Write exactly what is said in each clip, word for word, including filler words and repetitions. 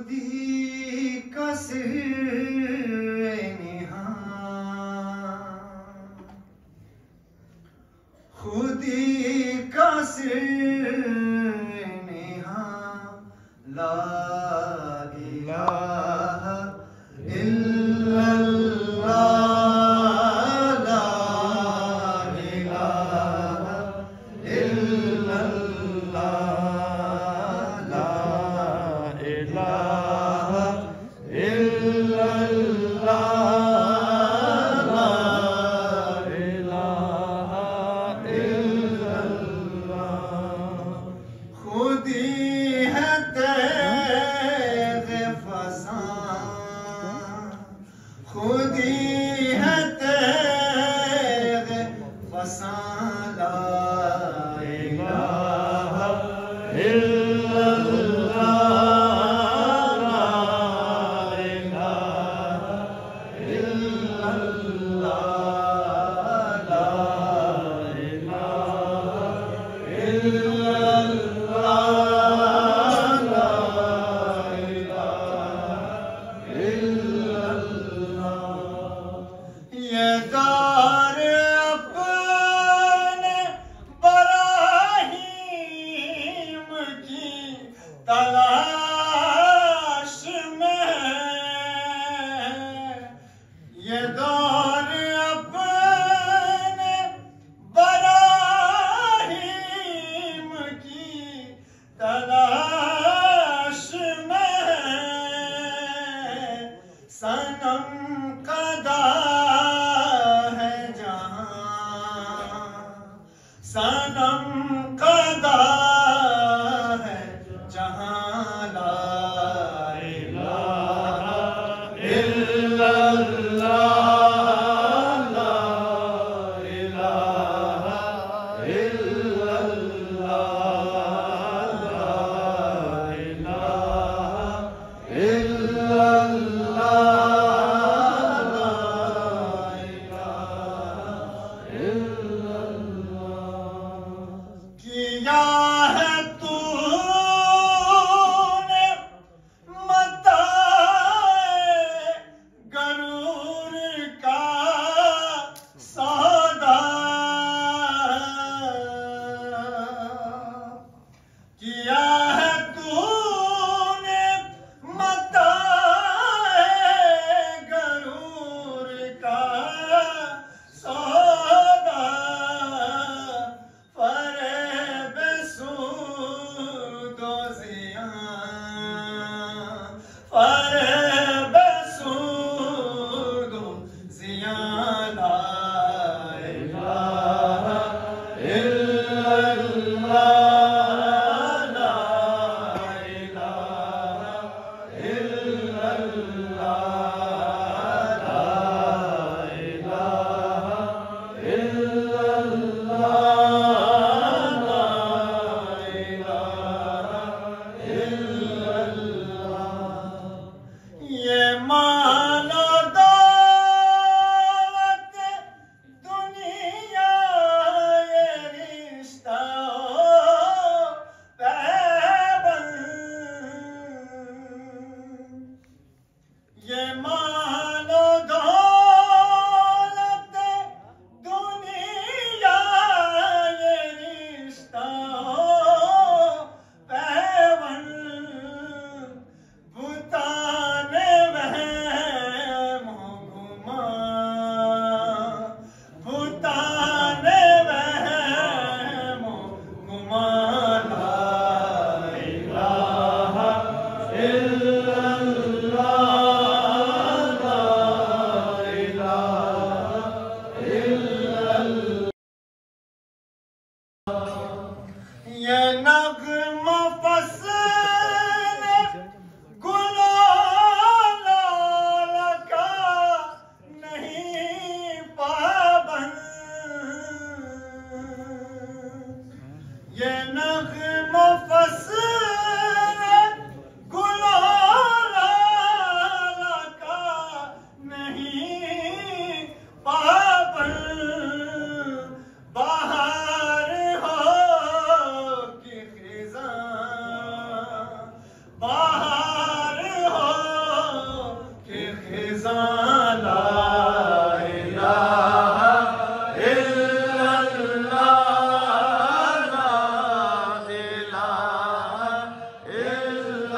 खुदी का सिर-ए-निहा, खुदी का सिर-ए-निहा, ला इलाहा इल्लल्लाह, ला इलाहा इल्लल्लाह, ला इलाहा इल्लल्लाह, ला इलाहा इल्लल्लाह। खुदी है तेज़ फ़सां, खुदी है तेज़ फ़सां, ला इलाहा इल्लल्लाह, ला इलाहा इल्लल्लाह, ला इलाहा इल्लल्लाह, ला इलाहा इल्लल्लाह। ये दार अपने बराहीम की तलाश में है, ये दौर अपने बराहीम की तलाश में है। सनम कदा है जहां, सनम कदा है जहां, ला इलाहा इल्लल्लाह, ला इलाहा इल्लल्लाह, ला इलाहा इल्लल्लाह, ला इलाहा इल्लल्लाह। किया है तूने मताए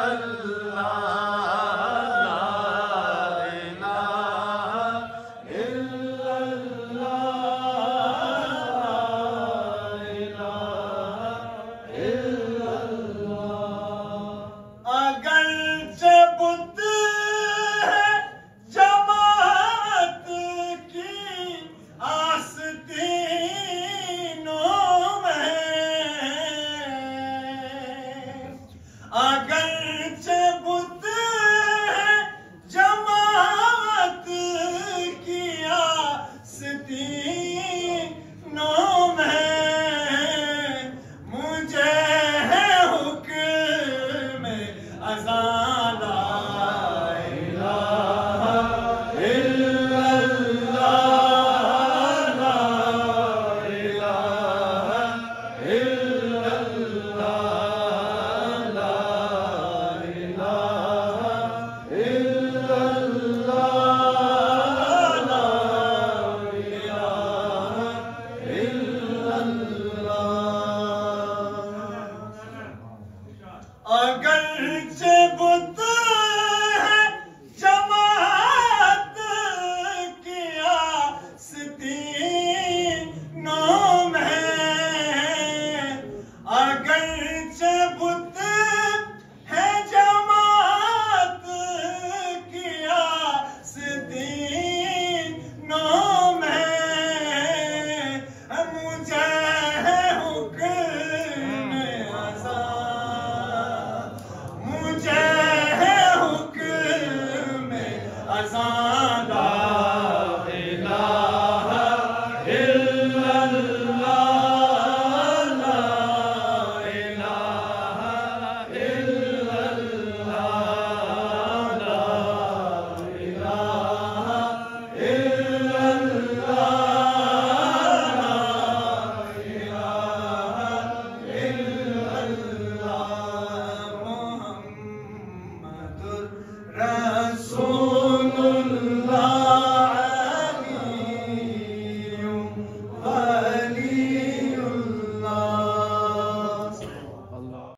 Rasul